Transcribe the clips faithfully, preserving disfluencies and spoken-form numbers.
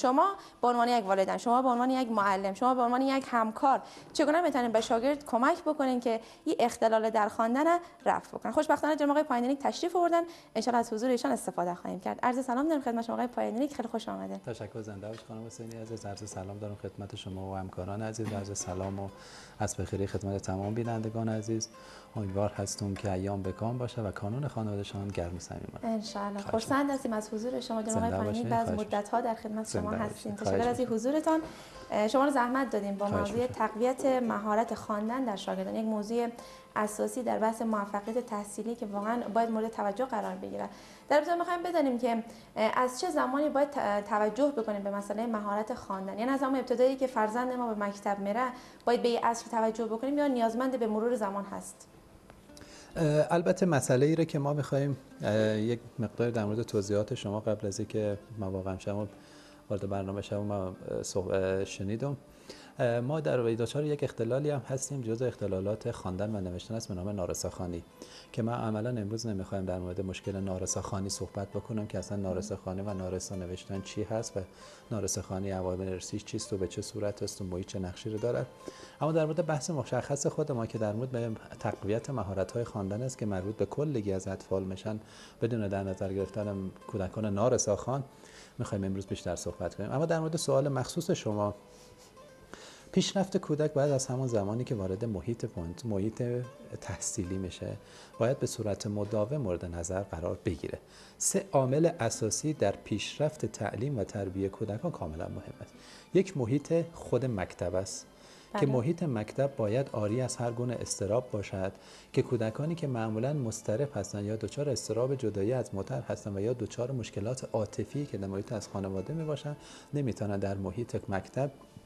شما به عنوان یک والدین، شما به عنوان یک معلم، شما به عنوان یک همکار چگونه میتونید به شاگرد کمک بکنین که این اختلال در خواندن رفع بکنن؟ خوشبختانه جناب آقای پایندنیک تشریف آوردن، ان شاء الله از حضور ایشان استفاده خواهیم کرد. عرض سلام دارم خدمت شما آقای پایندنیک، خیلی خوش آمدید. تشکر. زنده باشید خانم حسینی عزیز. عرض سلام دارم خدمت شما و همکاران عزیز. عرض سلام و از بخیری خدمت تمام بینندگان عزیز. امیدوار هستم که ایام بکام باشه و کانون خانواده‌شان گرم و صمیمی باشه. ان شاء الله. خرسند هستیم از حضور شما جناب آقای پایندنیک، بعد از مدت‌ها در خدمت شما هستیم. تشکر از حضورتان. شما رو زحمت دادیم با موضوع تقویت مهارت خواندن در شاگردان، یک موضوع اساسی در بحث موفقیت تحصیلی که واقعا باید مورد توجه قرار بگیره. در ابتدا می‌خوایم بدانیم که از چه زمانی باید توجه بکنیم به مسئله مهارت خواندن، یعنی از زمان ابتدایی که فرزند ما به مکتب میره باید به این اصل توجه بکنیم یا نیازمند به مرور زمان هست؟ البته مسئله ای رو که ما می‌خوایم یک مقدار در مورد توضیحات شما قبل از اینکه ما واقعا شما وارد برنامه شما ما شنیدم، ما در ویداچار یک اختلالی هم هستیم جزء اختلالات خواندن و نوشتن است به نام نارساخوانی که ما عملا امروز نمیخوایم در مورد مشکل نارساخوانی صحبت بکنم که اصلا نارساخوانی و نارسا نوشتن چی هست و نارساخوانی عوامل ارثیش چیست و به چه صورت است و محیط چه نقشی رو دارد. اما در مورد بحث مشخص خود ما که در مورد به تقویت مهارت‌های خواندن است که مربوط به کلگی از اطفال میشن بدون در نظر گرفتن کودکان نارساخوان میخوایم امروز بیشتر صحبت کنیم. اما در مورد سوال مخصوص شما، پیشرفت کودک باید از همون زمانی که وارد محیط محیط تحصیلی میشه باید به صورت مداوم مورد نظر قرار بگیره. سه عامل اساسی در پیشرفت تعلیم و تربیت کودکان کاملا مهم است. یک محیط خود مکتب است که محیط مکتب باید عاری از هر گونه اضطراب باشد که کودکانی که معمولا مضطرب هستند یا دچار اضطراب جدایی از مادر هستند و یا دچار مشکلات عاطفی که در محیط از خانواده می باشند نمیتونن در محیط مکتب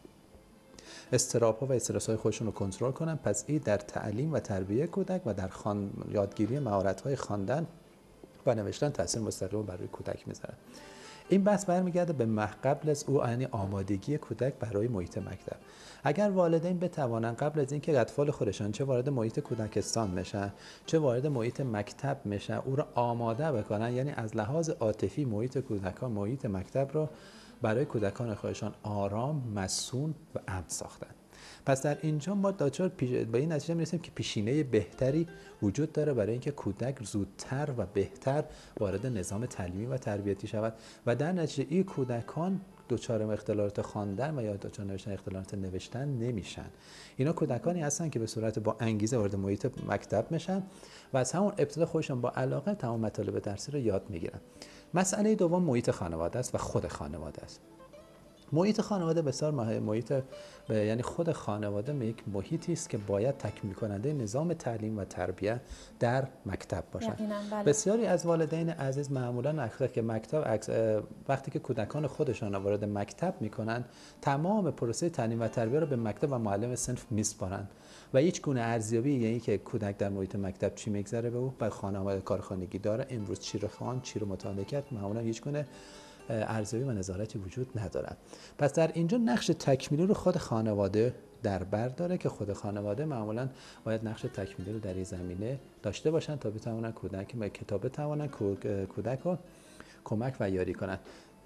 اضطراب‌ها و استرس‌های خودشون رو کنترل کنن. پس این در تعلیم و تربیت کودک و در خوان... یادگیری مهارت‌های خواندن و نوشتن تاثیر مستقیم برای کودک میذاره. این بحث برمیگرده به قبل از او یعنی آمادگی کودک برای محیط مکتب. اگر والدین بتوانند قبل از اینکه اطفال خودشان چه وارد محیط کودکستان میشن چه وارد محیط مکتب میشن او را آماده بکنن، یعنی از لحاظ عاطفی محیط کودکان محیط مکتب رو برای کودکان خودشان آرام، مسئول و امن ساختن. پس در اینجا ما دچار به این نتیجه میرسیم که پیشینه بهتری وجود داره برای اینکه کودک زودتر و بهتر وارد نظام تعلیمی و تربیتی شود و در نتیجه این کودکان دچار اختلالات خواندن و یا دچار نوشتن اختلالات نوشتن نمیشن. اینا کودکانی هستن که به صورت با انگیزه وارد محیط مکتب میشن و از همون ابتدا خودشون با علاقه تمام مطالب درسی رو یاد میگیرن. مسئله دوم محیط خانواده است و خود خانواده است. محیط خانواده بسیار مهم. محیط یعنی خود خانواده یک محیطی است که باید تکمیل کننده نظام تعلیم و تربیت در مکتب باشند. بله. بسیاری از والدین عزیز معمولا وقتی که مکتب وقتی که کودکان خودشان وارد مکتب میکنن تمام پروسه تعلیم و تربیت رو به مکتب و معلم صنف میسپارند و هیچ گونه ارزیابی یعنی که کودک در محیط مکتب چی میگذره به او، بر خانواده کارخانگی داره، امروز چی رو خواند، چی رو مطالعه کرد، معمولا هیچ گونه ارزیابی و نظارتی وجود ندارد. پس در اینجا نقش تکمیلی رو خود خانواده در بر داره که خود خانواده معمولا باید نقش تکمیلی رو در این زمینه داشته باشن تا بتوانن کودک و کتاب بتوانن کودک رو کمک و یاری کنن.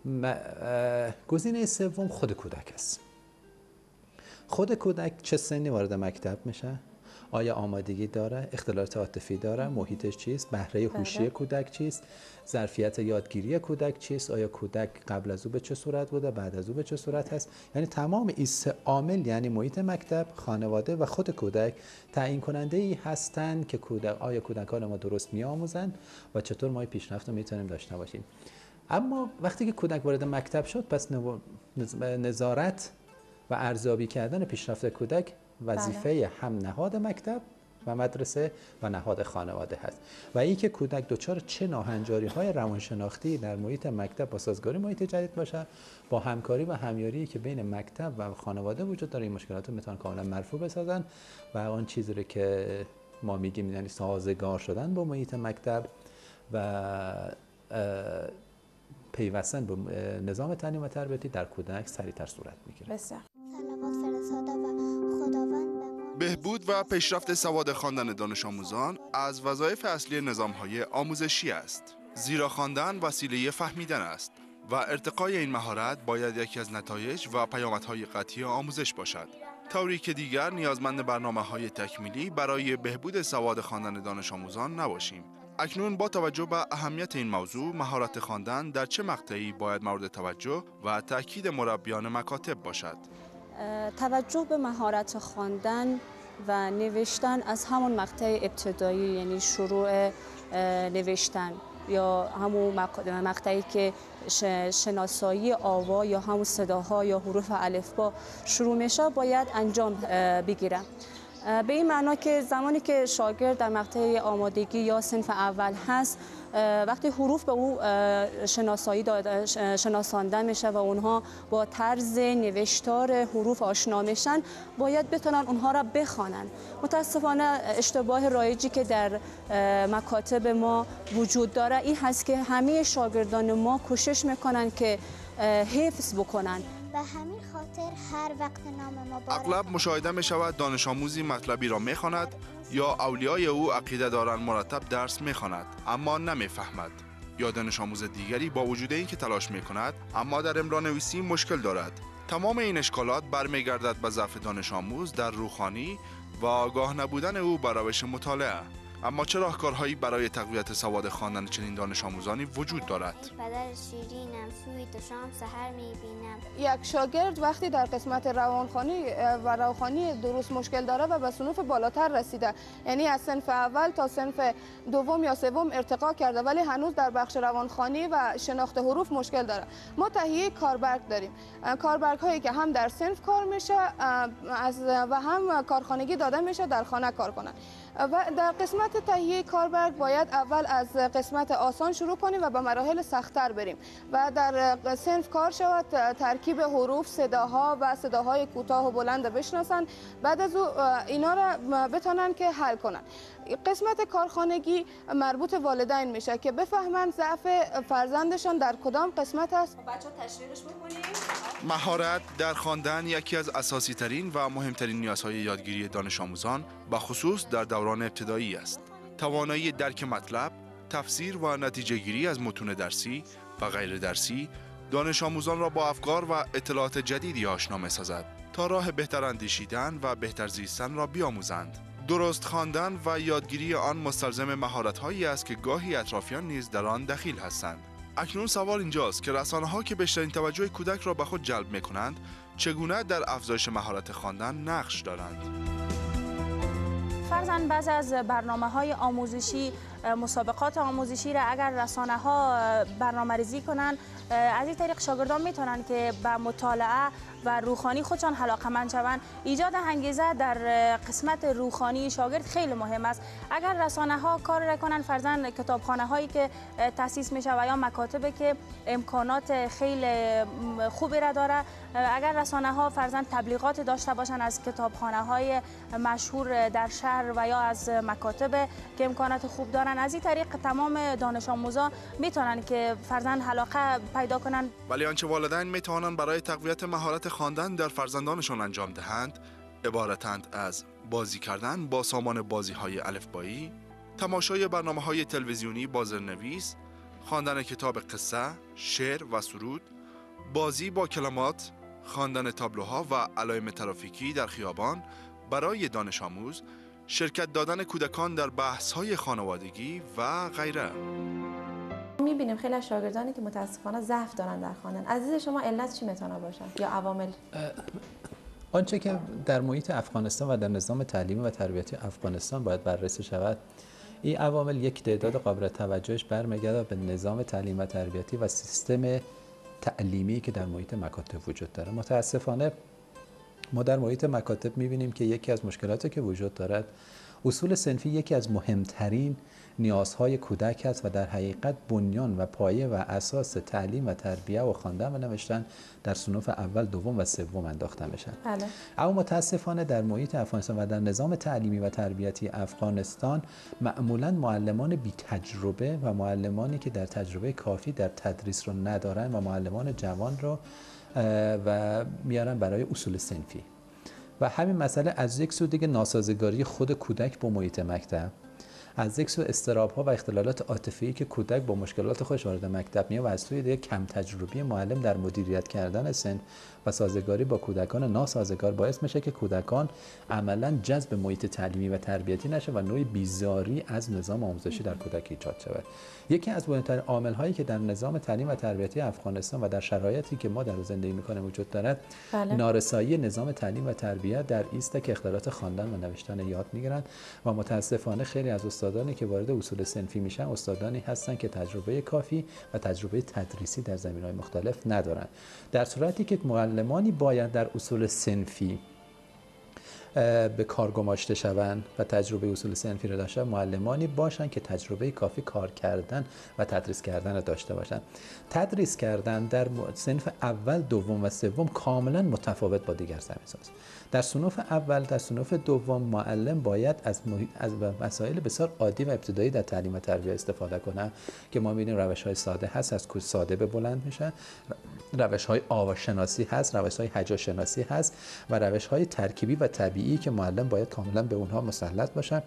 گزینه سوم خود کودک است. خود کودک چه سنی وارد مکتب میشه؟ آیا آمادگی داره؟ اختلالات عاطفی داره؟ محیطش چیست؟ بهره هوشی کودک چیست؟ ظرفیت یادگیری کودک چیست؟ آیا کودک قبل از او به چه صورت بوده؟ بعد از او به چه صورت هست؟ یعنی تمام این سه عامل یعنی محیط مکتب، خانواده و خود کودک تعیین کننده ای هستند که کودک آیا کودکان ما درست میآموزند و چطور ما پیشرفت رو میتونیم داشته باشیم. اما وقتی که کودک وارد مکتب شد پس نظارت و ارزیابی کردن پیشرفت کودک وظیفه بله. هم نهاد مکتب و مدرسه و نهاد خانواده هست و این که کودک دچار چه ناهنجاری های روانشناختی در محیط مکتب با سازگاری محیط جدید باشه با همکاری و همیاری که بین مکتب و خانواده وجود داره این مشکلات رو میتونن کاملا مرفوع بسازن و آن چیزی رو که ما میگیم یعنی سازگار شدن با محیط مکتب و پیوستن به نظام تعلیم و تربیتی در کودک سریعتر صورت میگیره. بسیار بهبود و پیشرفت سواد خواندن دانش آموزان از وظایف اصلی نظام‌های آموزشی است. زیرا خواندن وسیله فهمیدن است و ارتقای این مهارت باید یکی از نتایج و پیامدهای قطعی آموزش باشد. طوری که دیگر نیازمند برنامه‌های تکمیلی برای بهبود سواد خواندن دانش آموزان نباشیم. اکنون با توجه به اهمیت این موضوع، مهارت خواندن در چه مقطعی باید مورد توجه و تاکید مربیان مکاتب باشد؟ توجه به مهارت خواندن و نوشتن از همون مقطع ابتدایی، یعنی شروع نوشتن یا همون مقطعی که شناسایی آوا یا همون صداها یا حروف الفبا شروع میشه باید انجام بگیره. به این معنا که زمانی که شاگرد در مقطع آمادگی یا صنف اول هست، وقتی حروف به او شناسایی داده شناسانده میشه و اونها با طرز نوشتار حروف آشنا میشن، باید بتونن اونها را بخوانن. متاسفانه اشتباه رایجی که در مکاتب ما وجود داره این هست که همه شاگردان ما کوشش میکنن که حفظ بکنن. به همین خاطر هر وقت نام مبارک اغلب مشاهده می شود دانش آموزی مطلبی را می خواند یا اولیای او عقیده دارند مرتب درس می خواند اما نمی فهمد، یا دانش آموز دیگری با وجود اینکه تلاش می کند اما در املا نویسی مشکل دارد. تمام این اشکالات برمیگردد به ضعف دانش آموز در روخوانی و آگاه نبودن او بر روش مطالعه. اما چه راهکارهایی برای تقویت سواد خواندن چنین دانش آموزانی وجود دارد؟ پدر شیرینم سوی تو شام سحر میبینم. یک شاگرد وقتی در قسمت روانخوانی و روانخوانی درست مشکل داره و به صنوف بالاتر رسیده، یعنی از صنف اول تا صنف دوم یا سوم ارتقا کرده ولی هنوز در بخش روانخوانی و شناخت حروف مشکل داره، ما تهیه کاربرگ داریم. کاربرگ هایی که هم در صنف کار میشه از و هم کارخانگی داده میشه در خانه کار کنن. و در قسمت تهیه کاربرگ باید اول از قسمت آسان شروع کنیم و به مراحل سخت‌تر بریم و در صنف کار شود، ترکیب حروف، صداها و صداهای کوتاه و بلند بشناسن، بعد از او اینا را بتونن که حل کنن. قسمت کارخانگی مربوط والدین میشه که بفهمن ضعف فرزندشان در کدام قسمت است. بچه‌ها تشویقش بکنیم. مهارت در خواندن یکی از اساسی ترین و مهمترین نیازهای یادگیری دانش آموزان به خصوص در دوران ابتدایی است. توانایی درک مطلب، تفسیر و نتیجه گیری از متون درسی و غیر درسی دانش آموزان را با افکار و اطلاعات جدیدی آشنا می‌سازد تا راه بهتر اندیشیدن و بهتر زیستن را بیاموزند. درست خواندن و یادگیری آن مستلزم مهارت‌هایی است که گاهی اطرافیان نیز در آن دخیل هستند. اکنون سوال اینجاست که رسانه‌ها که بیشترین توجه کودک را به خود جلب می‌کنند، چگونه در افزایش مهارت خواندن نقش دارند؟ فرضاً بعضی از برنامه‌های آموزشی، مسابقات آموزشی را اگر رسانه‌ها برنامه‌ریزی کنند، از این طریق شاگردان میتونن که به مطالعه و روخانی خودشان علاقه‌مند شوند. ایجاد انگیزه در قسمت روخانی شاگرد خیلی مهم است. اگر رسانه‌ها کار را کنند، فرضاً کتابخانه‌هایی که تأسیس میشه و یا مکاتبی که امکانات خیلی خوبی را داره، اگر رسانه‌ها فرضاً تبلیغات داشته باشند از کتابخانه‌های مشهور در شهر و یا از مکاتب که امکانات خوب دارن، از این طریق تمام دانش آموزان میتونن که فرضاً علاقه پیدا کنن. ولی آنچه والدین میتوانند برای تقویت مهارت خواندن در فرزندانشان انجام دهند عبارتند از بازی کردن با سامان بازی‌های الفبایی، تماشای برنامه‌های تلویزیونی با زیرنویس، خواندن کتاب قصه، شعر و سرود، بازی با کلمات، خواندن تابلوها و علائم ترافیکی در خیابان برای دانش آموز، شرکت دادن کودکان در بحث‌های خانوادگی و غیره. می‌بینیم خیلی از شاگردانی که متاسفانه ضعف دارن در خواندن. عزیز شما علت چی میتونه باشه یا عوامل؟ آنچه که در محیط افغانستان و در نظام تعلیمی و تربیتی افغانستان باید بررسی شود، این عوامل یک تعداد قابل توجهش برمیگرده به نظام تعلیم و تربیتی و سیستم تعلیمی که در محیط مکاتب وجود داره. متاسفانه ما در محیط مکاتب می‌بینیم که یکی از مشکلاتی که وجود دارد، اصول صنفی یکی از مهمترین نیازهای کودک است و در حقیقت بنیان و پایه و اساس تعلیم و تربیه و خواندن و نوشتن در صنوف اول، دوم و سوم انداخته میشن. بله. اما متاسفانه در محیط افغانستان و در نظام تعلیمی و تربیتی افغانستان معمولاً معلمان بی تجربه و معلمانی که در تجربه کافی در تدریس رو ندارن و معلمان جوان رو و میارن برای اصول صنفی و همین مسئله از یک سو دیگه ناسازگاری خود کودک با محیط مکتب، از یک سو اضطراب‌ها و اختلالات عاطفی که کودک با مشکلات خودش وارد مکتب میاد و از سوی دیگه کم تجربی معلم در مدیریت کردن سن و سازگاری با کودکان ناسازگار باعث میشه که کودکان عملاً جذب محیط تعلیمی و تربیتی نشه و نوعی بیزاری از نظام آموزشی در کودک ایجاد شود. یکی از مهمترین عامل‌هایی که در نظام تعلیم و تربیتی افغانستان و در شرایطی که ما در اون زندگی می‌کنیم وجود دارد، بله. نارسایی نظام تعلیم و تربیت در ایست که اختلالات خواندن و نوشتن یاد می‌گیرند و متأسفانه خیلی از استادانی که وارد اصول صنفی میشن استادانی هستند که تجربه کافی و تجربه تدریسی در زمینه‌های مختلف ندارند. در صورتی که معلمانی باید در اصول صنفی به کار گماشته شوند و تجربه اصول صنفی را داشته، معلمانی باشند که تجربه کافی کار کردن و تدریس کردن را داشته باشند. تدریس کردن در صنف اول، دوم و سوم کاملا متفاوت با دیگر زمینه‌هاست. در صنف اول، در صنف دوم معلم باید از از مسائل بسیار عادی و ابتدایی در تعلیم و تربیت استفاده کنه که ما می‌بینیم روش‌های ساده هست، از کوچ ساده به بلند میشه، روش‌های آواشناسی هست، روش‌های هجاشناسی هست و روش‌های ترکیبی و طبیعی که معلم باید کاملا به اونها مسلط باشه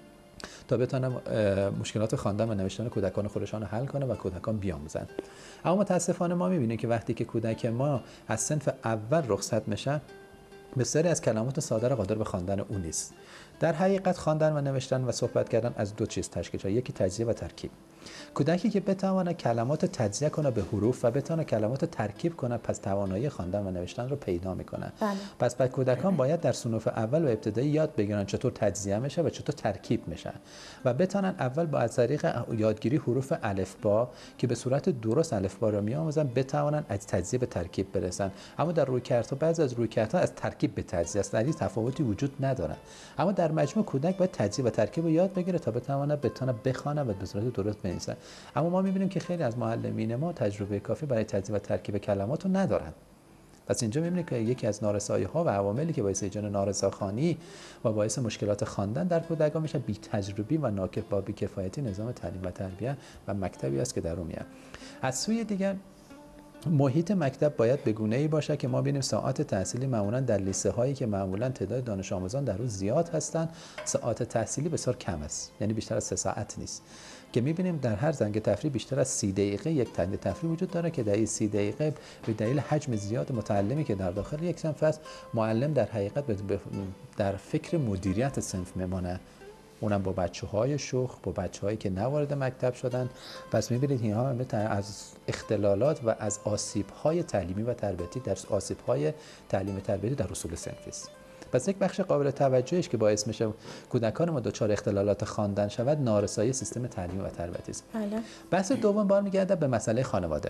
تا بتونه مشکلات خواندن و نوشتن کودکان خودشان رو حل کنه و کودکان بیاموزن. اما متاسفانه ما می‌بینیم که وقتی که کودک ما از صنف اول رخصت میشه، بسیاری از کلمات ساده را قادر به خواندن او نیست. در حقیقت خواندن و نوشتن و صحبت کردن از دو چیز تشکیل شده، یکی تجزیه و ترکیب. کودکی که بتواند کلمات تجزیه کنه به حروف و بتواند کلمات ترکیب کنه، پس توانایی خواندن و نوشتن رو پیدا میکنه. بله. پس بعد کودکان باید در صنوف اول و ابتدایی یاد بگیرن چطور تجزیه میشه و چطور ترکیب میشه و بتونن اول با از طریق یادگیری حروف الفبا که به صورت درست الفبا رو میآموزن بتوانن از تجزیه به ترکیب برسن. اما در رویکردها بعضی از رویکردها از ترکیب به تجزیه است، در تفاوتی وجود نداره. اما در مجموع کودک باید تجزیه و ترکیب رو یاد بگیره تا بتونه بتونه بخونه و به صورت درست بنویسه. اما ما می‌بینیم که خیلی از معلمین ما تجربه کافی برای تجزیه و ترکیب کلمات رو ندارن. پس اینجا می‌بینیم که یکی از نارسایی‌ها و عواملی که باعث ایجاد نارساخوانی و باعث مشکلات خواندن در کودکان میشه بی تجربی و ناکفا بی کفایتی نظام تعلیم و تربیت و مکتبی است که در اون میاد. از سوی دیگر محیط مکتب باید به گونه‌ای باشه که ما ببینیم ساعات تحصیلی معمولاً در لیسه هایی که معمولاً تعداد دانش آموزان در روز زیاد هستند، ساعات تحصیلی بسیار کم است، یعنی بیشتر از سه ساعت نیست، که می‌بینیم در هر زنگ تفریح بیشتر از سی دقیقه یک زنگ تفریح وجود داره که در این سی دقیقه به دلیل حجم زیاد متعلمی که در داخل یک صنف است، معلم در حقیقت در فکر مدیریت صنف میمونه، اونم با بچه‌های شوخ، با بچه‌هایی که نوارد مکتب شدن. پس می‌بینید اینها همه از اختلالات و از آسیب‌های تعلیمی و تربیتی در آسیب‌های تعلیم تربیتی در اصول صنفی است. پس یک بخش قابل توجهش که باعث میشه کودکان ما دچار اختلالات خواندن شود، نارسایی سیستم تعلیمی و تربیتی است. بله. بحث دوم برمیگرده به مسئله خانواده.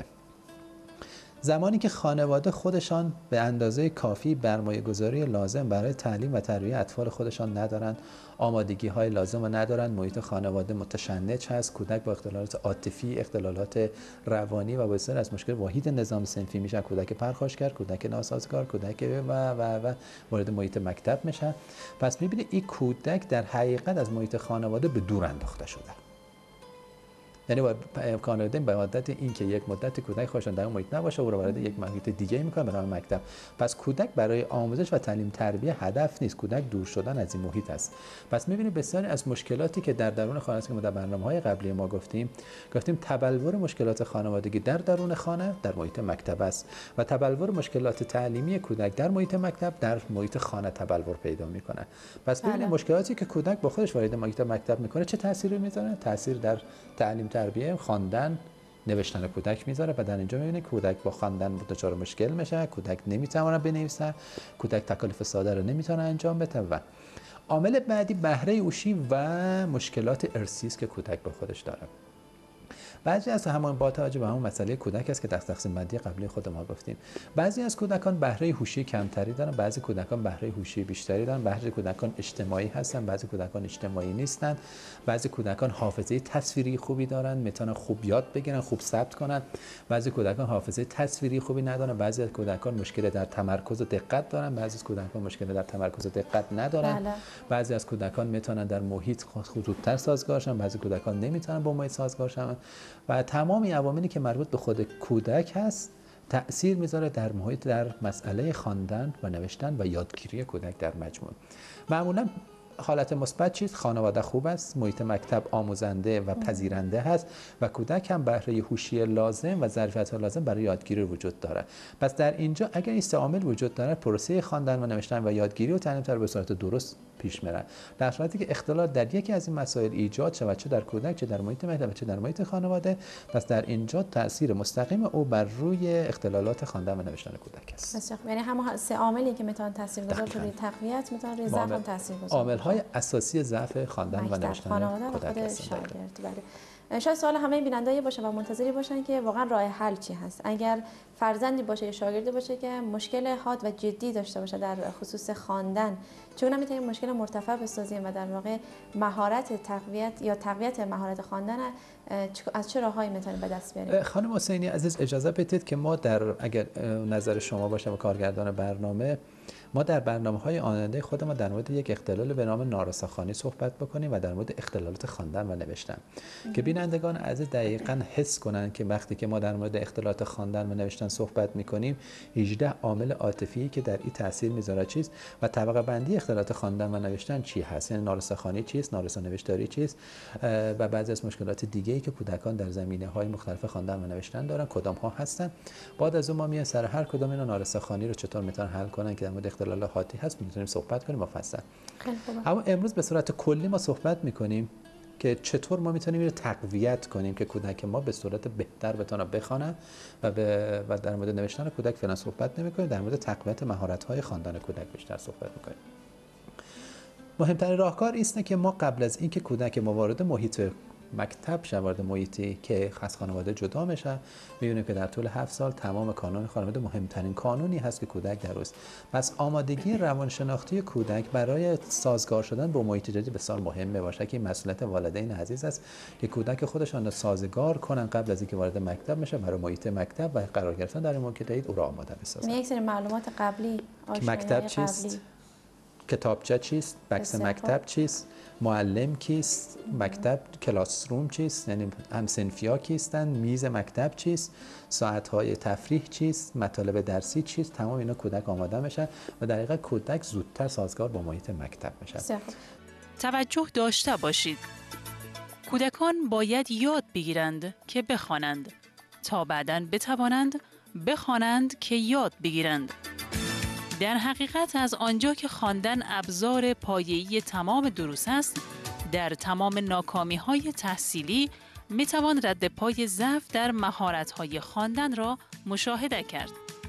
زمانی که خانواده خودشان به اندازه کافی برمایه‌گذاری لازم برای تعلیم و تربیت اطفال خودشان ندارند، آمادگی‌های لازم رو ندارند، محیط خانواده متشنج هست، کودک با اختلالات عاطفی، اختلالات روانی و بسیاری از مشکل واحد نظام صنفی میشن، کودک پرخاشگر، کودک ناسازگار، کودک و و و وارد محیط مکتب میشن. پس می‌بینید این کودک در حقیقت از محیط خانواده به دور انداخته شده. یعنی با امکان دادن به مدت این که یک مدت کودک خودشان در اون محیط نباشه، او رو وارد یک محیط دیگه میکنه به نام مکتب. پس کودک برای آموزش و تعلیم تربیت هدف نیست، کودک دور شدن از این محیط است. پس میبینید بسیاری از مشکلاتی که در درون خانه است که ما در برنامه‌های قبلی ما گفتیم، گفتیم تبلور مشکلات خانوادگی در درون خانه در محیط مکتب است و تبلور مشکلات تعلیمی کودک در محیط مکتب در محیط خانه تبلور پیدا میکنه. پس ببینید مشکلاتی که کودک با خودش وارد محیط مکتب میکنه چه تأثیری میذاره؟ تأثیر در تعلیم تربیت، خواندن، نوشتن کودک میذاره و در اینجا میبینید کودک با خواندن دچار مشکل میشه، کودک نمیتونه بنویسه، کودک تکالیف ساده رو نمیتونه انجام بده. و عامل بعدی بهره هوشی و مشکلات ارثی است که کودک با خودش داره. بعضی از همون با توجه به همون مسئله کودک است که در تقسیم بندی قبلی خود ما گفتیم، بعضی از کودکان بهره هوشی کمتری دارن، بعضی کودکان بهره هوشی بیشتری دارن، بعضی کودکان اجتماعی هستن، بعضی کودکان اجتماعی نیستن، بعضی کودکان حافظه تصویری خوبی دارن، میتونن خوب یاد بگیرن، خوب ثبت کنن، بعضی کودکان حافظه تصویری خوبی ندارن، بعضی از کودکان مشکل در تمرکز و دقت دارن، بعضی از کودکان مشکل در تمرکز و دقت ندارن، بله. بعضی از کودکان میتونن در محیط خودتر سازگار شن، بعضی کودکان نمیتونن با محیط سازگار شن و تمامی عواملی که مربوط به خود کودک هست تأثیر میذاره در محیط در مسئله خواندن و نوشتن و یادگیری کودک در مجموع. معمولا حالت مثبت چیست؟ خانواده خوب است، محیط مکتب آموزنده و پذیرنده هست و کودک هم بهره هوشی لازم و ظرفیت لازم برای یادگیری وجود داره. پس در اینجا اگر این سه عامل وجود داره، پروسه خواندن و نوشتن و یادگیری و تعلیم تر به صورت درست پیش میره. در صورتی که اختلال در یکی از این مسائل ایجاد شود، چه در کودک، چه در محیط مکتب، چه در محیط خانواده، پس در اینجا تاثیر مستقیم او بر روی اختلالات خواندن و نوشتن کودک است. یعنی همون سه عاملی که میتونن تاثیرگذار روی تقویت میتونن روی ضعف هم تاثیرگذار. عامل‌های اساسی ضعف خواندن و نوشتن خانواده و خود شاگرد. بله. شاید سوال همه بیننده‌ای باشه و منتظری باشن که واقعا راه حل چی هست. اگر فرزندی باشه یا شاگردی باشه که مشکل حاد و جدی داشته باشه در خصوص خواندن، چون میتونیم مشکل مرتفع بسازیم و در واقع مهارت تقویت یا تقویت مهارت خواندن از چه راههایی میتونیم به دست بیاریم؟ خانم حسینی عزیز اجازه بدید که ما در اگر نظر شما باشه و کارگردان برنامه، ما در برنامه‌های آینده خود ما در مورد یک اختلال به نام نارساخوانی صحبت بکنیم و در مورد اختلالات خواندن و نوشتن که بینندگان عزیز دقیقاً حس کنن که وقتی که ما در مورد اختلالات خواندن و نوشتن صحبت می‌کنیم هجده عامل عاطفی که در این تاثیر میذاره چیست و طبقه بندی اختلالات خواندن و نوشتن چی هست، یعنی نارساخوانی چیست، نارسا نوشتاری چیست و بعضی از مشکلات دیگه‌ای که کودکان در زمینه‌های مختلف خواندن و نوشتن دارن کدام ها هستن. بعد از اون ما میایم سر هر کدام اینا نارساخوانی رو چطور میتونن حل کنن که در مورد اختلال حادی هست میتونیم صحبت کنیم مفصل. خیلی خوبه. اما امروز به صورت کلی ما صحبت میکنیم که چطور ما میتونیم اینو تقویت کنیم که کودک ما به صورت بهتر بتونه بخونه و به و در مورد نوشتن کودک فعلا صحبت نمیکنیم، در مورد تقویت مهارت‌های خواندن کودک بیشتر صحبت میکنیم. مهمترین راهکار اینه که ما قبل از اینکه کودک ما وارد محیط مکتب شد، وارد محیطی که از خانواده جدا میشه، می‌بینیم که در طول هفت سال تمام کانون خانواده مهمترین قانونی هست که کودک در اوست. پس آمادگی روانشناختی کودک برای سازگار شدن با محیط جدید بسیار مهمه باشه که این مسئولیت والدین عزیز است که کودک خودشان را سازگار کنن قبل از اینکه وارد مکتب بشه، برای محیط مکتب و قرار گرفتن در محیط جدید او را آماده بسازن. یک سری معلومات قبلی، مکتب چیست؟ کتابچه چیست؟ بکس مکتب چیست؟ معلم کیست؟ مکتب کلاس روم چیست؟ یعنی همسنفیا کیستن؟ میز مکتب چیست؟ ساعت‌های تفریح چیست؟ مطالب درسی چیست؟ تمام اینا کودک آماده میشن و در حقیقت کودک زودتر سازگار با محیط مکتب میشن. توجه داشته باشید. کودکان باید یاد بگیرند که بخوانند تا بعداً بتوانند بخوانند که یاد بگیرند. در حقیقت از آنجا که خواندن ابزار پایه‌ای تمام دروس است، در تمام ناکامی‌های تحصیلی می‌توان رد پای ضعف در مهارت‌های خواندن را مشاهده کرد.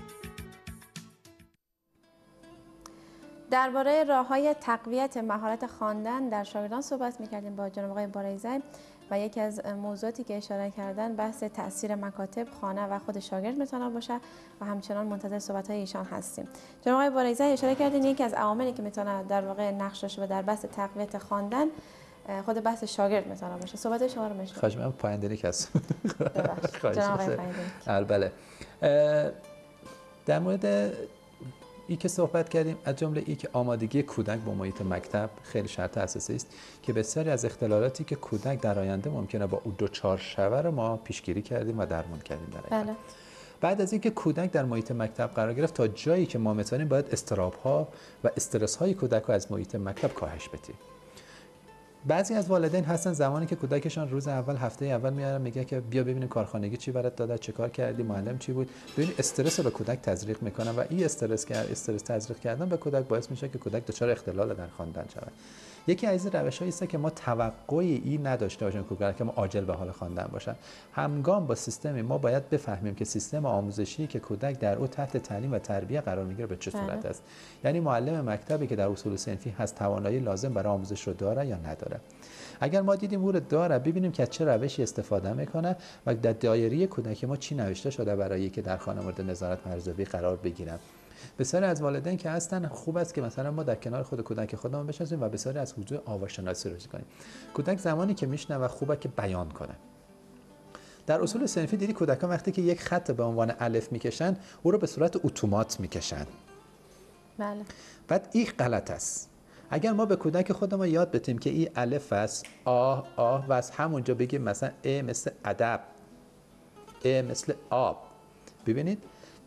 درباره راه‌های تقویت مهارت خواندن در شاگردان صحبت می‌کردیم با جناب آقای بارایزی و یکی از موضوعاتی که اشاره کردن بحث تاثیر مکاتب، خانه و خود شاگرد میتونه باشه و همچنان منتظر صحبت‌های ایشان هستیم. جناب آقای بارایزی اشاره کردین یکی از عواملی که میتونه در واقع نقش داشته و در بحث تقویت خواندن خود بحث شاگرد میتونه باشه. صحبت شما رو میشنویم. خواهش می‌کنم پایندری کس. جناب آقای پایندری. بله. در مورد ای که صحبت کردیم از جمله ای که آمادگی کودک با محیط مکتب خیلی شرط اساسی است که بسیاری از اختلالاتی که کودک در آینده ممکنه با او دوچار شوه رو ما پیشگیری کردیم و درمان کردیم در بله. بعد از اینکه کودک در محیط مکتب قرار گرفت تا جایی که ما میتونیم باید اضطراب‌ها و استرس‌های کودک رو از محیط مکتب کاهش بدیم. بعضی از والدین هستن زمانی که کودکشان روز اول هفته اول میارن میگه که بیا ببینیم کارخانگی چی برات داده، چه کار کردی، معلم چی بود، ببین استرس رو به کودک تزریق میکنن و این استرس کرد استرس تزریق کردن به کودک باعث میشه که کودک دچار اختلال در خواندن شود. یکی از روش‌هایی است که ما توقعی این نداشته باشیم کودک که ما عاجل به حال خواندن باشن. همگام با سیستم ما باید بفهمیم که سیستم آموزشی که کودک در او تحت تعلیم و تربیت قرار میگیره به چه صورت است. یعنی معلم مکتبی که در اصول صنفی هست توانایی لازم برای آموزش رو داره یا نداره. اگر ما دیدیم او رو داره ببینیم که چه روشی استفاده میکنه و در دایره کودک ما چی نوشته شده برای که در خانه مورد نظارت مرزبانی قرار بگیرن. بسیاری از والدین که هستن خوب است که مثلا ما در کنار خود کودک خودمون بشینیم و بسیاری از حضور آواشناسی رو کنیم. کودک زمانی که میشنوه خوبه که بیان کنه. در اصول صنفی دیدی کودکان وقتی که یک خط به عنوان الف میکشن او رو به صورت اتومات میکشن. بله. بعد این غلط است. اگر ما به کودک خودمون یاد بدیم که این الف است، آه آه و از همونجا بگیم مثلا ا مثل ادب، ا مثل آب. ببینید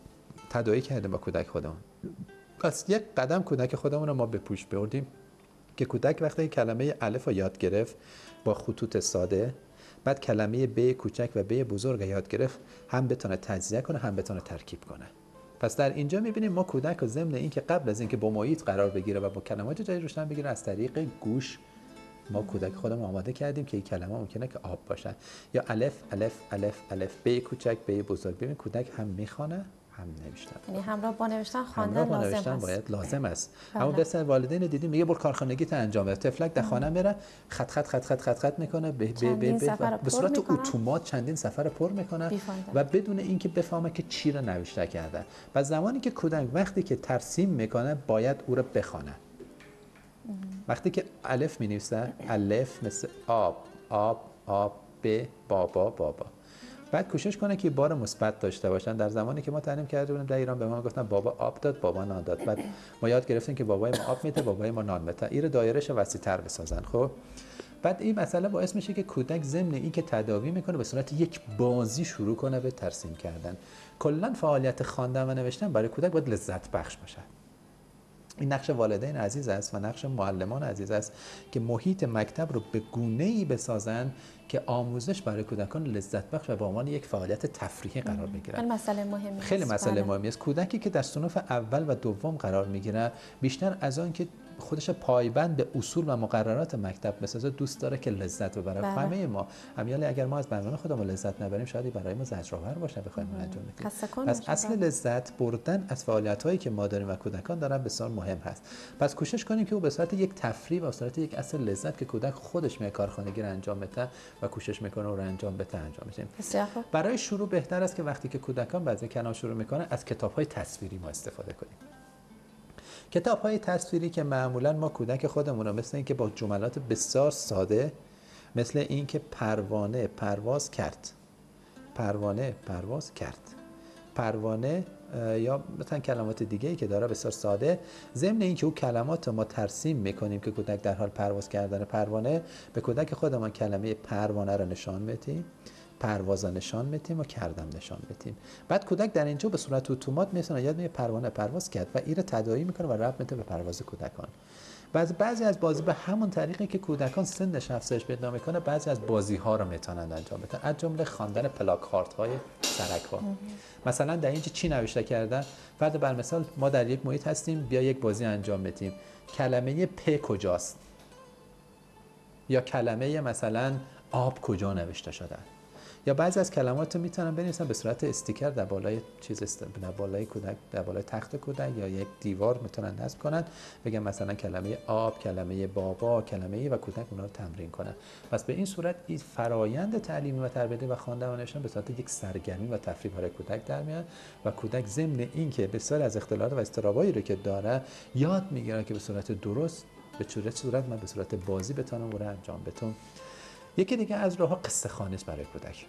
تداعی کردیم با کودک خودمون. پس یک قدم کودک خودمون رو ما به پیش بردیم که کودک وقتی کلمه الف رو یاد گرفت با خطوط ساده، بعد کلمه ب کوچک و ب بزرگ یاد گرفت، هم بتونه تجزیه کنه هم بتونه ترکیب کنه. پس در اینجا می‌بینیم ما کودک رو ضمن اینکه قبل از اینکه با محیط قرار بگیره و با کلمات جدید روشن بگیره، از طریق گوش ما کودک خودمون آماده کردیم که این کلمه ممکنه که آب باشن، یا الف الف الف الف ب کوچک ب بزرگ. ببین کودک هم میخونه هم نوشتن، یعنی همراه با نوشتن خواندن لازم نوشتن است. باید لازم است. اما بسیار والدین دیدیم میگه برو کارخانگیت انجام بده، تفلک در خانه میره خط خط خط خط خط خط میکنه به به به صورت اتومات چندین سفر پر میکنه و بدون اینکه بفهمه که چی رو نوشته کرده. و زمانی که کودک وقتی که ترسیم میکنه باید او رو بخونه. وقتی که الف می نویسه، الف مثل آب آب آب ب بابا بابا، بعد کوشش کنه که بار مثبت داشته باشن. در زمانی که ما تعلیم کرده بودیم در ایران به ما گفتن بابا آب داد بابا نان داد، بعد ما یاد گرفتیم که بابای ما آب میده بابای ما نان میده، این دایرهش وسیع‌تر بسازن. خب بعد این مسئله باعث میشه که کودک ضمن این که تداوی میکنه به صورت یک بازی شروع کنه به ترسیم کردن. کلا فعالیت خواندن و نوشتن برای کودک باید لذت بخش باشه. این نقش والدین عزیز است و نقش معلمان عزیز است که محیط مکتب رو به گونه‌ای بسازن که آموزش برای کودکان لذت بخش و به عنوان یک فعالیت تفریحی قرار بگیره. خیلی مسئله مهمی خیلی مسئله بله. مهمی است. کودکی که در صنوف اول و دوم قرار میگیره بیشتر از آن که خودش پایبند به اصول و مقررات مکتب بسازه دوست داره که لذت ببره. بله. همه ما امیالی اگر ما از برنامه خودمون لذت نبریم شاید برای ما زجرآور باشه بخوایم انجام بدیم. پس اصل لذت بردن از فعالیت‌هایی که ما داریم و کودکان دارن بسیار مهم هست. پس کوشش کنیم که او به صورت یک تفریح و به صورت یک اصل لذت که کودک خودش می کارخانگی رو انجام بده و کوشش میکنه اون رو انجام بده انجام بدیم. برای شروع بهتر است که وقتی که کودکان بعضی کلام شروع میکنه از کتاب‌های تصویری ما استفاده کنیم. کتاب‌های تصویری که معمولاً ما کودک خودمون رو مثل این که با جملات بسیار ساده مثل این که پروانه پرواز کرد، پروانه پرواز کرد، پروانه یا مثلا کلمات دیگه‌ای که داره بسیار ساده، ضمن اینکه او کلمات ما ترسیم میکنیم که کودک در حال پرواز کردن پروانه، به کودک خودمان کلمه پروانه رو نشان بدیم، پرواز نشان میدیم و کردم نشان میدیم. بعد کودک در اینجا به صورت اتومات میتونه یاد میگیره پروانه پرواز کرد و این رو تداعی میکنه و ربط میده به پرواز کودکان. بعضی بعضی از بازی به همون طریقی که کودکان سنش افزایش پیدا میکنه بعضی از بازی ها رو میتونن انجام بدن، از جمله خواندن پلاکارت های سرک ها. مثلا در اینجا چی نوشته کردن؟ فرض بر مثال ما در یک محیط هستیم، بیا یک بازی انجام بدیم. کلمه پ کجاست؟ یا کلمه مثلا آب کجا نوشته شده؟ یا بعضی از کلمات رو میتونن بنویسن به صورت استیکر در بالای چیز است، در بالای کودک، در بالای تخت کودک یا یک دیوار میتونن نصب کنن، بگن مثلا کلمه آب، کلمه بابا، کلمه و کودک اونها رو تمرین کنن. پس به این صورت این فرایند تعلیمی و تربیتی و خواندن و نوشتن به صورت یک سرگرمی و تفریح برای کودک در میاد و کودک ضمن اینکه بسیار از اختلالات و اضطرابایی رو که داره یاد میگیره که به صورت درست به چه صورت من به صورت بازی بتونم اون رو انجام بدم. یکی دیگه از راه‌ها قصه خوانی است برای کودک.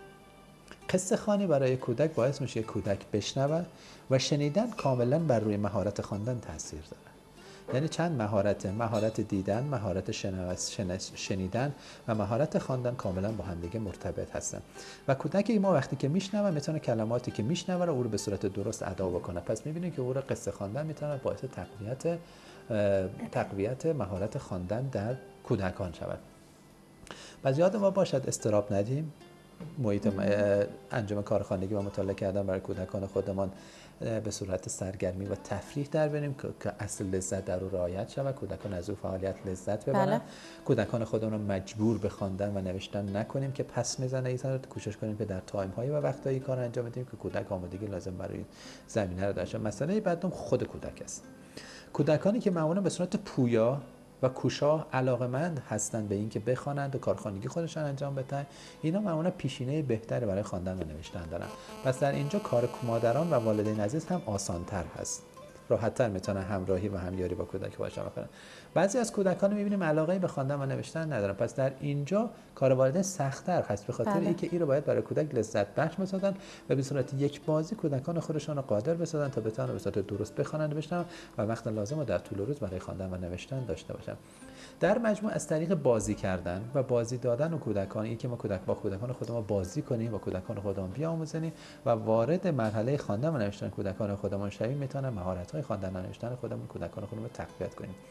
قصه خوانی برای کودک باعث میشه کودک بشنوه و شنیدن کاملا بر روی مهارت خواندن تاثیر داره. یعنی چند مهارت، مهارت دیدن، مهارت شنیدن و مهارت خواندن کاملا با هم دیگه مرتبط هستن. و کودکی ما وقتی که میشنوه میتونه کلماتی که میشنوه رو او رو به صورت درست ادا بکنه. پس میبینید که او رو قصه خواندن میتونه باعث تقویت تقویت مهارت خواندن در کودکان شود. پس یاد ما باشد استراب ندیم. محیط انجام کارخانگی و مطالعه کردن برای کودکان خودمان به صورت سرگرمی و تفریح در بریم که اصل لذت در او رعایت شود، کودکان از او فعالیت لذت ببرن. بله. کودکان خودمون رو مجبور به خواندن و نوشتن نکنیم که پس میزنه، اینا کوشش کنیم که در تایم هایی و وقتایی کار انجام بدیم که کودک آمادگی لازم برای زمینه رو داشته. مسئله بعدم خود کودک است. کودکانی که معمولا به صورت پویا و کوشا علاقمند هستند به اینکه بخوانند و کارخانگی خودشان انجام بدن، اینا معمولا پیشینه بهتری برای خواندن و نوشتن دارن. پس در اینجا کار مادران و والدین عزیز هم آسان‌تر هست، راحت‌تر میتونن همراهی و همیاری با کودک باشن بکنن. بعضی از کودکان می‌بینیم علاقه به خواندن و نوشتن ندارن، پس در اینجا کار والدین سخت‌تر هست به خاطر اینکه این رو باید برای کودک لذت بخش بسازن و به صورت یک بازی کودکان خودشان رو قادر بسازن تا بتونن به صورت درست بخوانند و بشنون و وقت لازم رو در طول روز برای خواندن و نوشتن داشته باشن. در مجموع از طریق بازی کردن و بازی دادن و کودکان، این که ما کودک با کودکان خودمون بازی کنیم و کودکان خودمون بیاموزیم و وارد مرحله خواندن و نوشتن کودکان خودمون شویم، میتونه مهارت‌های خواندن و نوشتن خودمون کودکان خودمون رو تقویت کنیم.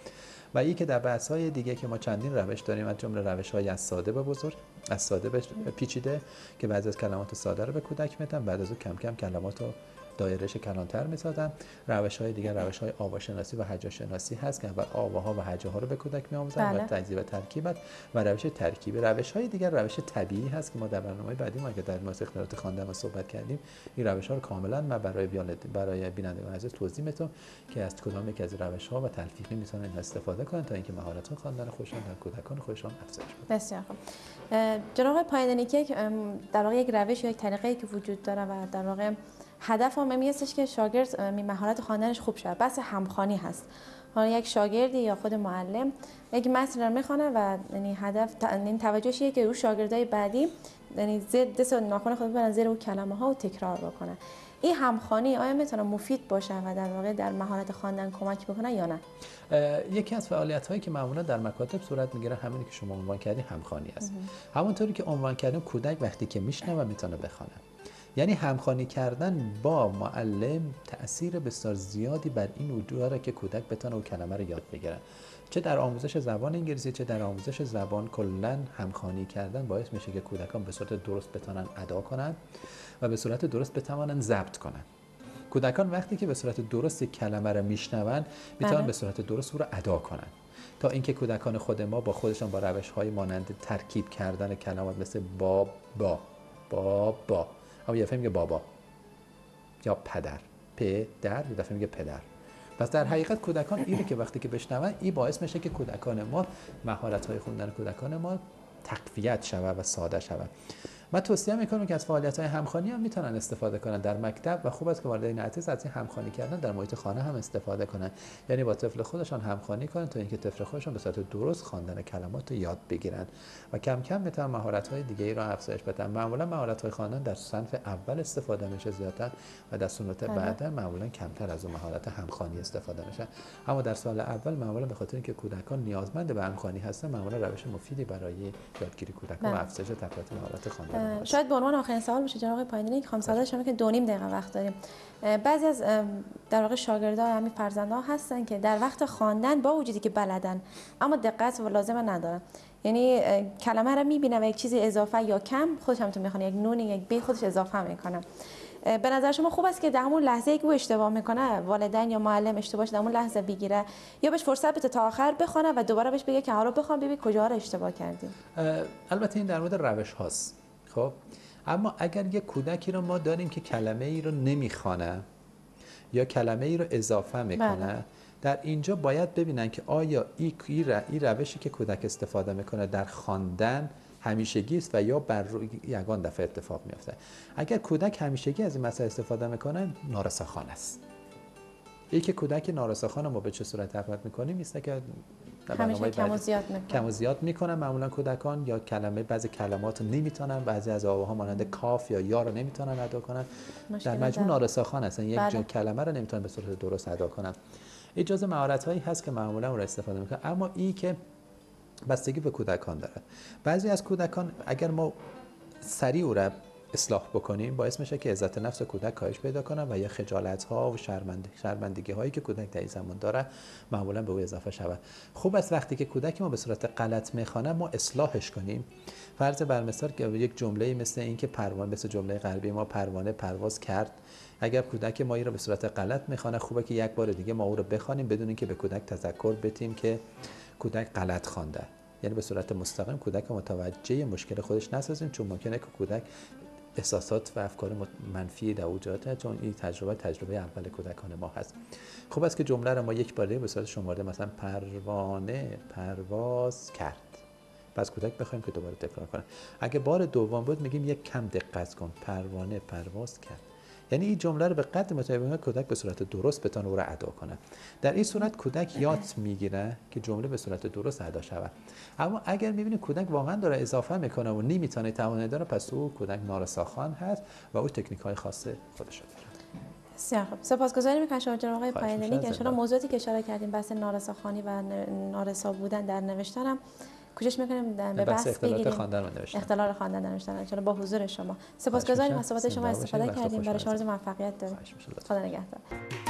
و این که در بحث‌های دیگه که ما چندین روش داریم، از جمله روش‌های از ساده به بزرگ، از ساده به پیچیده که بعضی از کلمات ساده رو به کودک میدن، بعد از اون کم کم کلمات رو دایره‌اش کلانتر می‌سازن. روش‌های دیگر روش‌های آواشناسی و هجاشناسی هست که اول آواها و هجاها رو به کودک می‌آموزن و تجزیه و ترکیب و روش ترکیبی. روش‌های دیگر روش طبیعی هست که ما در برنامه بعدی ما که در مورد اختلالات خواندن ما صحبت کردیم، این روش‌ها رو کاملاً ما برای برای بینندگان عزیز توضیح می‌دم که از کدام یک از روش‌ها و تلفیقی می‌تونن استفاده کنن تا اینکه مهارت خواندن خودشون در کودکان خودشون افزایش بده. بسیار خوب. جناب پایندنی که در واقع یک روش یا یک طریقه‌ای که وجود داره و در واقع هدف هم این هستش که شاگرد مهارت خواندنش خوب شه. بحث همخوانی هست. حالا یک شاگردی یا خود معلم یک متن رو میخونه و یعنی هدف این توجهش اینه که اون شاگردای بعدی یعنی زیر دست ناخن خود ببرن زیر اون کلمه ها و تکرار بکنن. این همخوانی آیا میتونه مفید باشه و در واقع در مهارت خواندن کمک بکنه یا نه؟ یکی از فعالیت‌هایی که معمولا در مکاتب صورت میگیره همینی که شما عنوان کردین همخوانی است. همونطوری که عنوان کردیم کودک وقتی که میشنوه میتونه بخونه. یعنی همخوانی کردن با معلم تأثیر بسیار زیادی بر این وجود داره که کودک بتونه اون کلمه رو یاد بگیره. چه در آموزش زبان انگلیسی چه در آموزش زبان کلاً همخوانی کردن باعث میشه که کودکان به صورت درست بتونن ادا کنن و به صورت درست بتونن ضبط کنن. کودکان وقتی که به صورت درست کلمه رو میشنون میتونن به صورت درست او رو ادا کنن. تا اینکه کودکان خود ما با خودشان با روش‌های مانند ترکیب کردن کلمات مثل با با با با اما یه دفعه میگه بابا یا پدر پدر یه دفعه میگه پدر. پس در حقیقت کودکان اینه که وقتی که بشنون این باعث میشه که کودکان ما مهارت‌های خوندن کودکان ما تقویت شود و ساده شود. من توصیه میکنم که از فعالیت‌های همخوانی هم میتونن استفاده کنن در مکتب و خوب است که والدین عزیز از این همخوانی کردن در محیط خانه هم استفاده کنن. یعنی با طفل خودشان همخوانی کنن تا اینکه طفل خودشان به صورت درست خواندن کلمات رو یاد بگیرن و کم کم میتونن مهارت‌های دیگه‌ای رو افزایش بدن. معمولا مهارت‌های خواندن در صنف اول استفاده میشه زیادتر و در صنف بعدا معمولا کمتر از اون مهارت همخوانی استفاده میشه. اما در سال اول معمولا به خاطر اینکه کودکان نیازمند به همخوانی هستن معمولا روش مفیدی برای یادگیری کودکان و افزایش تقویت مهارت خواندن. شاید به عنوان آخرین سوال باشه جناب پایندنی که خانم سعادت شما که دو نیم دقیقه وقت داریم. بعضی از در واقع شاگردان همین فرزندان هستن که در وقت خواندن با وجودی که بلدن اما دقت و لازمه ندارن. یعنی کلمه رو میبینه و یک چیزی اضافه یا کم خودش هم تو میخونه یک نون یک بی خودش اضافه میکنه. به نظر شما خوب است که در همون لحظه‌ای که او اشتباه میکنه والدین یا معلم اشتباهش در همون لحظه بگیره یا بهش فرصت بده تا آخر بخونه و دوباره بهش بگه که حالا بخوام ببین کجا رو اشتباه کردی؟ البته این در مورد روش هاست. خب اما اگر یک کودکی رو ما داریم که کلمه ای رو نمیخوانه یا کلمه ای رو اضافه میکنه بله. در اینجا باید ببینن که آیا این ای روشی که کودک استفاده میکنه در خواندن همیشگی است و یا بر روی یگان دفعه اتفاق میفته. اگر کودک همیشگی از این مسئله استفاده میکنه نارساخوان است. این که کودک نارساخوان ما به چه صورت تفاوت میکنیم میسته که همیشه کم و زیاد میکنن کم و زیاد میکنن معمولا کودکان یا کلمه بعضی کلمات رو نمیتونن، بعضی از آواها مانند کاف یا یا رو نمیتونن ادا کنن. در مجموع نارساخوان هستن. یک بله. کلمه رو نمیتونن به صورت درست ادا کنن. اجازه مهارت هایی هست که معمولا اون رو استفاده میکنن اما این که بستگی به کودکان داره. بعضی از کودکان اگر ما سریع او را اصلاح بکنیم باعث میشه که عزت نفس کودک کاهش پیدا کنه و یا خجالت ها و شرمندگی شرمندگی هایی که کودک در این زمان داره معمولا به او اضافه شود. خوب است وقتی که کودک ما به صورت غلط میخوانه ما اصلاحش کنیم. فرض بر مثال که یک جمله مثل این که پروانه مثل جمله غربی ما پروانه پرواز کرد، اگر کودک ما این رو به صورت غلط میخوانه خوبه که یک بار دیگه ما او رو بخوانیم بدون اینکه به کودک تذکر بدیم که کودک غلط خوانده. یعنی به صورت مستقیم کودک متوجه مشکل خودش نسازیم چون ممکنه که کودک احساسات و افکار منفی در وجودت چون این تجربه تجربه اول کودکان ما هست. خوب است که جمله رو ما یک باره به صورت شمرده مثلا پروانه پرواز کرد. پس کودک بخوایم که دوباره تکرار کنه. اگه بار دوم بود میگیم یک کم دقت کن پروانه پرواز کرد. یعنی این جمله رو به قدر مطابق کودک به صورت درست بتونه او را ادا کنه. در این صورت کودک یاد میگیره که جمله به صورت درست ادا شود. اما اگر میبینید کودک واقعا داره اضافه میکنه و نمیتونه توانایی داره پس او کودک نارساخوان هست و او تکنیک های خاص خودش داره. بسیار خوب. سپاسگزاریم می‌کنم شما جناب آقای پایندنی که ان شاءالله موضوعاتی که اشاره کردیم بحث نارساخوانی و نارسا بودن در نوشتن هم کوشش می‌کنیم به بحث اختلالات خواندن و نوشتن. اختلال خواندن و نوشتن ان شاءالله با حضور شما. سپاسگزاریم از صحبت شما استفاده کردیم. برای شما موفقیت داریم. خدا نگهدار.